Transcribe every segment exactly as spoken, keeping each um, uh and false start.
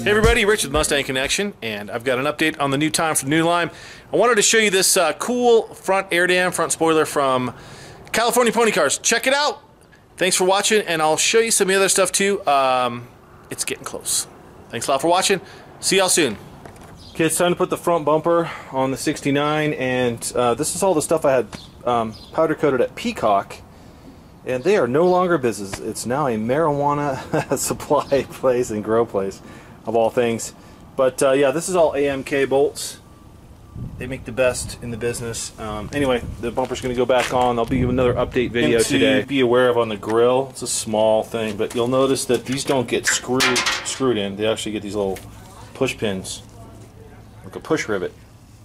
Hey everybody, Rich with Mustang Connection, and I've got an update on the new time for the new Lime. I wanted to show you this uh, cool front air dam, front spoiler from California Pony Cars. Check it out. Thanks for watching, and I'll show you some of the other stuff too. Um, it's getting close. Thanks a lot for watching. See y'all soon. Okay, it's time to put the front bumper on the sixty-nine, and uh, this is all the stuff I had um, powder coated at Peacock. And they are no longer business. It's now a marijuana supply place and grow place, of all things. But uh, yeah, this is all A M K bolts. They make the best in the business. Um, anyway, the bumper's going to go back on. There'll be another update video and to today. Be aware of on the grill. It's a small thing, but you'll notice that these don't get screwed screwed in. They actually get these little push pins, like a push rivet.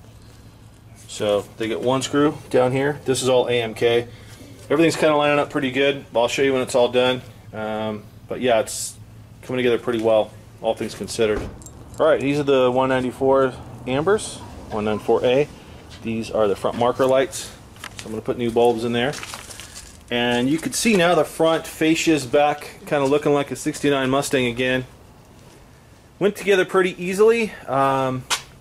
So they get one screw down here. This is all A M K. Everything's kind of lining up pretty good. I'll show you when it's all done. Um, but yeah, it's coming together pretty well, all things considered. Alright, these are the one ninety-four Ambers, one ninety-four A. These are the front marker lights. So I'm going to put new bulbs in there. And you can see now the front fascia's back, kind of looking like a sixty-nine Mustang again. Went together pretty easily, um,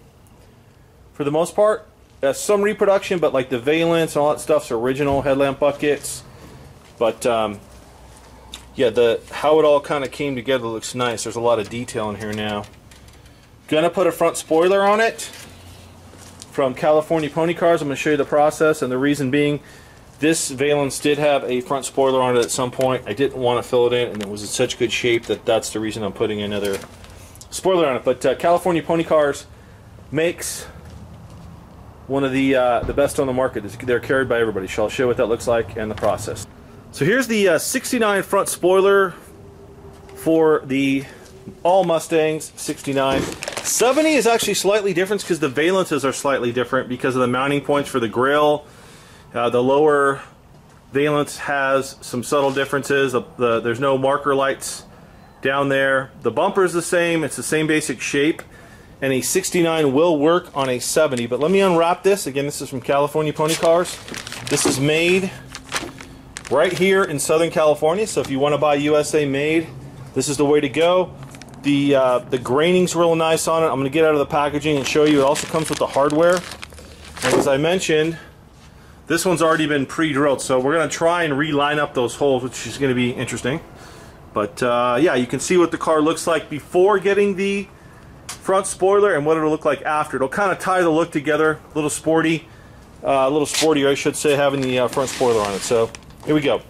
for the most part. Uh, some reproduction, but like the valance and all that stuff's original headlamp buckets. But um, yeah, the how it all kind of came together looks nice. There's a lot of detail in here now. Gonna put a front spoiler on it from California Pony Cars. I'm gonna show you the process, and the reason being, this valance did have a front spoiler on it at some point. I didn't want to fill it in, and it was in such good shape that that's the reason I'm putting another spoiler on it. But uh, California Pony Cars makes one of the uh, the best on the market. They're carried by everybody. So I'll show you what that looks like and the process. So here's the uh, sixty-nine front spoiler for the all Mustangs. sixty-nine. seventy is actually slightly different because the valances are slightly different because of the mounting points for the grill. Uh, the lower valance has some subtle differences. The, the, there's no marker lights down there. The bumper is the same. It's the same basic shape. And a sixty-nine will work on a seventy. But let me unwrap this. Again, this is from California Pony Cars. This is made right here in Southern California. So if you want to buy U S A made, this is the way to go. The uh, the graining's real nice on it. I'm going to get out of the packaging and show you. It also comes with the hardware. And as I mentioned, this one's already been pre-drilled. So we're going to try and re-line up those holes, which is going to be interesting. But uh, yeah, you can see what the car looks like before getting the front spoiler and what it'll look like after. It'll kind of tie the look together, a little sporty, uh, a little sportier, I should say, having the uh, front spoiler on it. So here we go.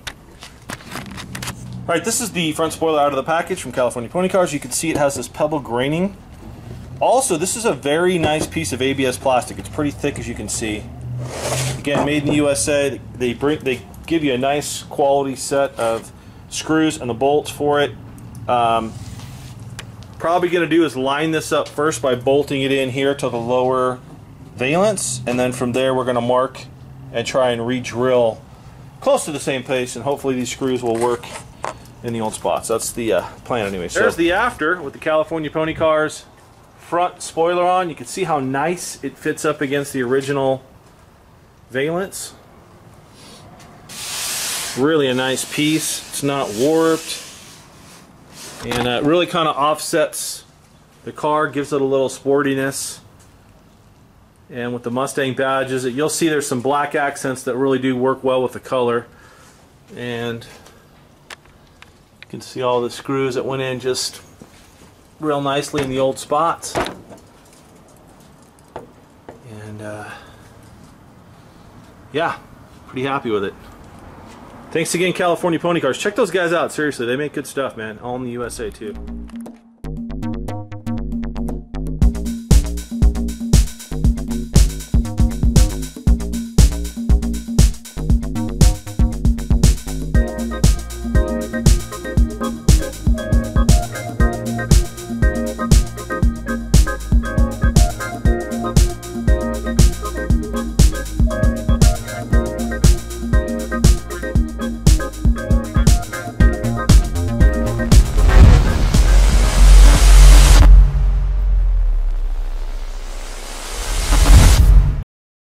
Alright, this is the front spoiler out of the package from California Pony Cars. You can see it has this pebble graining. Also, this is a very nice piece of A B S plastic. It's pretty thick, as you can see. Again, made in the U S A. They bring, they give you a nice quality set of screws and the bolts for it. Um, Probably going to do is line this up first by bolting it in here to the lower valance, and then from there we're going to mark and try and re-drill close to the same place, and hopefully these screws will work in the old spots. That's the uh, plan anyway. So there's the after with the California Pony Cars front spoiler on. You can see how nice it fits up against the original valance. Really a nice piece. It's not warped. And uh, it really kind of offsets the car, gives it a little sportiness. And with the Mustang badges, you'll see there's some black accents that really do work well with the color. And you can see all the screws that went in just real nicely in the old spots. And uh, yeah, pretty happy with it. Thanks again, California Pony Cars. Check those guys out. Seriously, they make good stuff, man. All in the U S A, too.